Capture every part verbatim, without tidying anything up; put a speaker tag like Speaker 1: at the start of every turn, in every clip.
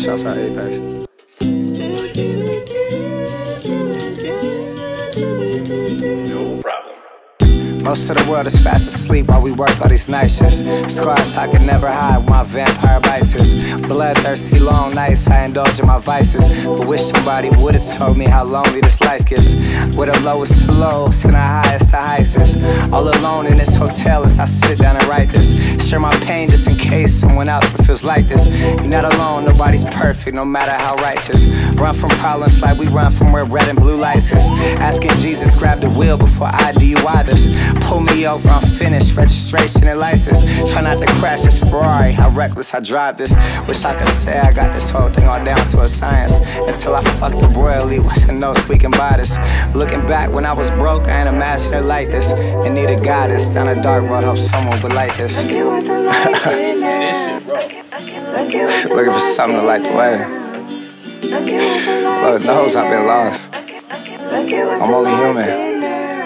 Speaker 1: Shouts out Apex.
Speaker 2: No problem.
Speaker 1: Most of the world is fast asleep while we work all these night shifts. Scars I can never hide with my vampire vices. Bloodthirsty long nights I indulge in my vices, but wish somebody would've told me how lonely this life gets. With the lowest to lows and the highest to heights. All alone in this hotel as I sit down and write this. Share my pain just in case someone out there feels like this. You're not alone, nobody's perfect, no matter how righteous. Run from problems like we run from where red and blue lights is. Asking Jesus grab the wheel before I D U I this. Pull me over, I'm finished, registration and license. Try not to crash this Ferrari, how reckless I drive this. Wish I could say I got this whole thing all down to a science. Until I fucked up royally with a no squeaking by this. Looking back when I was broke, I ain't imagine it like this. And need a guidance down a dark road, hope someone would like this. Looking for something to light the way. Lord knows I've been lost. I'm only human.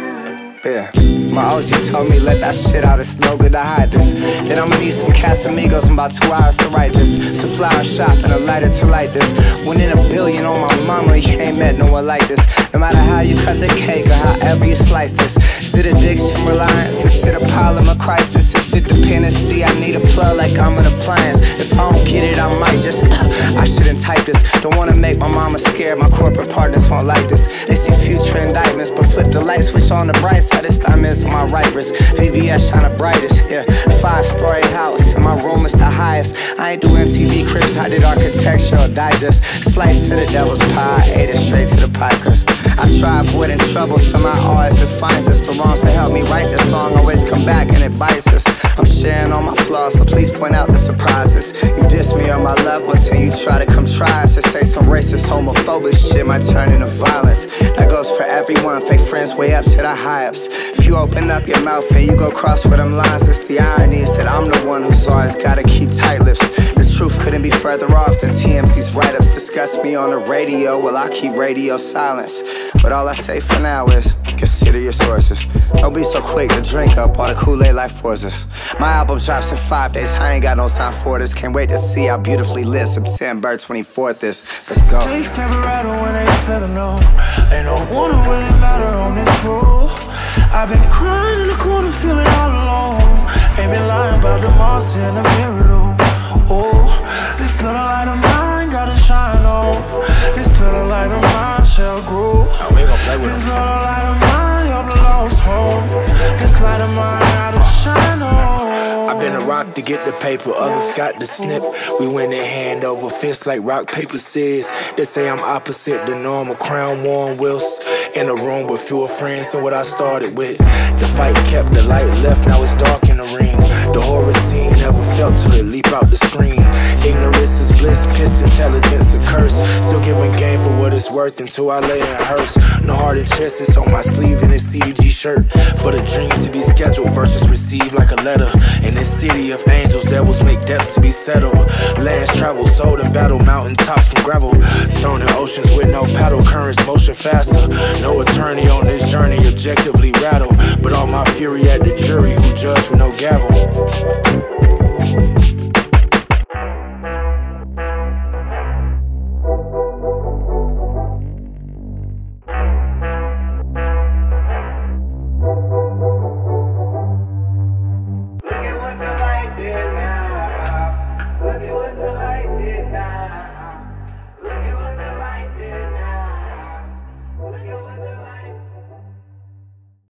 Speaker 1: Yeah. My O G told me let that shit out, it's no good to hide this. Then I'ma need some Casamigos in about two hours to write this. Some flower shop and a lighter to light this. One in a billion on my mama, you ain't met no one like this. No matter how you cut the cake or however you slice this. Is it addiction, reliance? Is it a problem, a crisis? Is it dependency? I need a plug like I'm an appliance. If I don't get it, I might just I shouldn't type this. Don't wanna make my mama scared, my corporate partners won't like this. They see future indictments, but flip the light switch on the bright side. This time is on my right wrist. V V S shine the brightest, yeah. Five-story house, and my room is the highest. I ain't do M T V Cribs, I did Architectural Digest. Slice to the devil's pie, ate it straight to the pie crust. I try avoiding trouble, somehow always it finds us. The wrongs that help me write the song always come back and it bites us. I'm sharing all my flaws, so please point out the surprises. You diss me or my loved ones and you try to come try us. Just say some racist, homophobic shit might turn into violence. That goes for everyone, fake friends way up to the high-ups. If you open up your mouth and you go cross with them lines, it's the irony is that I'm the one who's always gotta keep tight lips. The truth couldn't be further off than T M C's write-ups discuss me on the radio. Well, I keep radio silence, but all I say for now is consider your sources. Don't be so quick to drink up all the Kool-Aid life pours us. My album drops in five days, I ain't got no time for this. Can't wait to see how beautifully lit September twenty-fourth is. Let's go.
Speaker 3: Takes never rattle when they said I know. Ain't no one who really matter on this road. I've been crying in the corner, feeling all alone. Ain't been lying about the moss in the mirror though. Oh, this little light of mine gotta shine on. This little light of mine shall grow.
Speaker 1: Oh, we gon' play with
Speaker 3: this
Speaker 1: them.
Speaker 3: little light of mine, I'm the lost home. This light of mine gotta shine on.
Speaker 4: I've been a rock to get the paper, others got the snip. We went in hand over fist like rock, paper, scissors. They say I'm opposite the norm, a crown worn whilst in a room with fewer friends than what I started with. The fight kept the light left, now it's dark in the ring. The horror scene never felt till it leap out the screen. Ignorance is bliss, pissed intelligence a curse. Still giving game for what it's worth until I lay in a hearse. No heart and chest, it's on my sleeve in this C D G shirt. For the dreams to be scheduled versus received like a letter. In this city of angels, devils make depths to be settled. Lands travel, sold in battle, mountain tops from gravel. Thrown in oceans with no paddle, currents motion faster. No attorney on this journey, objectively rattle. But all my fury at the jury who judge with no gavel.